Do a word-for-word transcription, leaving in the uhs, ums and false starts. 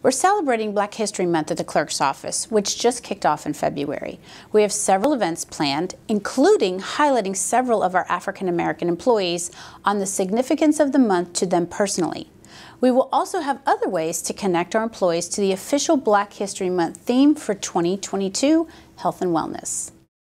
We're celebrating Black History Month at the Clerk's office, which just kicked off in February. We have several events planned, including highlighting several of our African American employees on the significance of the month to them personally. We will also have other ways to connect our employees to the official Black History Month theme for twenty twenty-two, Health and Wellness.